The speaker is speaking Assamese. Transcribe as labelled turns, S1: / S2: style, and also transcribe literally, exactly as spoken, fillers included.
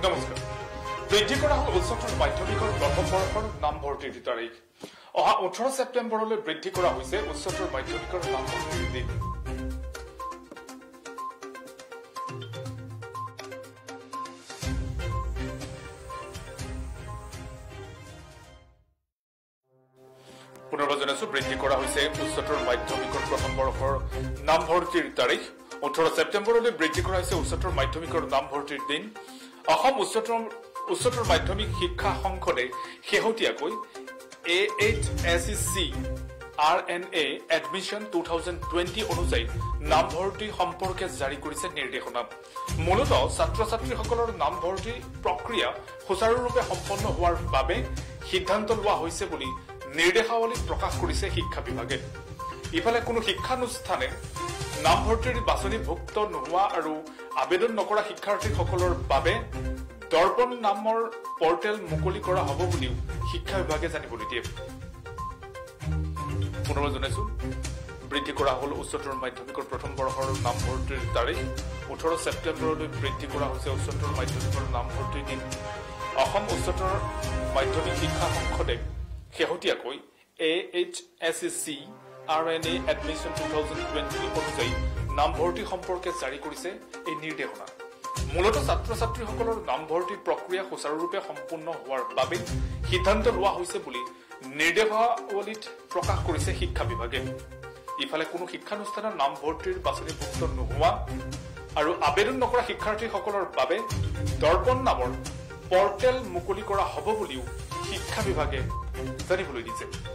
S1: নমস্কাৰ বৃদ্ধি কৰা হ'ল উচ্চতৰ মাধ্যমিকৰ প্ৰথম বৰ্ষৰ নাম ভৰ্তিৰ তাৰিখ অহা ওঠৰ ছেপ্টেম্বৰলৈ বৃদ্ধি কৰা হৈছে উচ্চতৰ মাধ্যমিকৰ নাম ভৰ্তিৰ দিন পুনৰবাৰ জনাইছো বৃদ্ধি কৰা হৈছে উচ্চতৰ মাধ্যমিকৰ প্ৰথম বৰ্ষৰ নাম ভৰ্তিৰ তাৰিখ ওঠৰ ছেপ্টেম্বৰলৈ বৃদ্ধি কৰা হৈছে উচ্চতৰ মাধ্যমিকৰ নাম ভৰ্তিৰ দিন অসম উচ্চতৰ উচ্চতৰ মাধ্যমিক শিক্ষা সংসদে শেহতীয়াকৈ A H S E C R N A admission two thousand twenty অনুযায়ী নাম ভৰ্তি সম্পৰ্কে জাৰি কৰিছে নিৰ্দেশনা মূলতঃ ছাত্ৰ ছাত্ৰীসকলৰ নাম ভৰ্তি প্ৰক্ৰিয়া সুচাৰুৰূপে সম্পন্ন হোৱাৰ বাবে সিদ্ধান্ত লোৱা হৈছে বুলি নিৰ্দেশাৱলী প্ৰকাশ কৰিছে শিক্ষা বিভাগে ইফালে কোনো শিক্ষানুষ্ঠানে নাম ভৰ্তিৰ বাছনিভুক্ত নোহোৱা আৰু আবেদন নকৰা শিক্ষাৰ্থীসকলৰ বাবে দৰ্পণ নামৰ পৰ্টেল মুকলি কৰা হ'ব বুলিও শিক্ষা বিভাগে জানিবলৈ দিয়ে পুনৰবাৰ জনাইছো বৃদ্ধি কৰা হ'ল উচ্চতৰ মাধ্যমিকৰ প্ৰথম বৰ্ষৰ নাম ভৰ্তিৰ তাৰিখ ওঠৰ ছেপ্টেম্বৰলৈ বৃদ্ধি কৰা হৈছে উচ্চতৰ মাধ্যমিকৰ নাম ভৰ্তিৰ দিন অসম উচ্চতৰ মাধ্যমিক শিক্ষা সংসদে শেহতীয়াকৈ A H S E C R N A admission two thousand twenty অনুযায়ী নাম ভৰ্তি সম্পৰ্কে জাৰি কৰিছে এই নিৰ্দেশনা মূলতঃ ছাত্ৰ ছাত্ৰীসকলৰ নাম ভৰ্তি প্ৰক্ৰিয়া সুচাৰুৰূপে সম্পূৰ্ণ হোৱাৰ বাবে সিদ্ধান্ত লোৱা হৈছে বুলি নিৰ্দেশাৱলীত প্ৰকাশ কৰিছে শিক্ষা বিভাগে ইফালে কোনো শিক্ষানুষ্ঠানৰ নাম ভৰ্তিৰ বাছনিভুক্ত নোহোৱা আৰু আবেদন নকৰা শিক্ষাৰ্থীসকলৰ বাবে দৰ্পণ নামৰ পৰ্টেল মুকলি কৰা হ'ব বুলিও শিক্ষা বিভাগে জানিবলৈ দিছে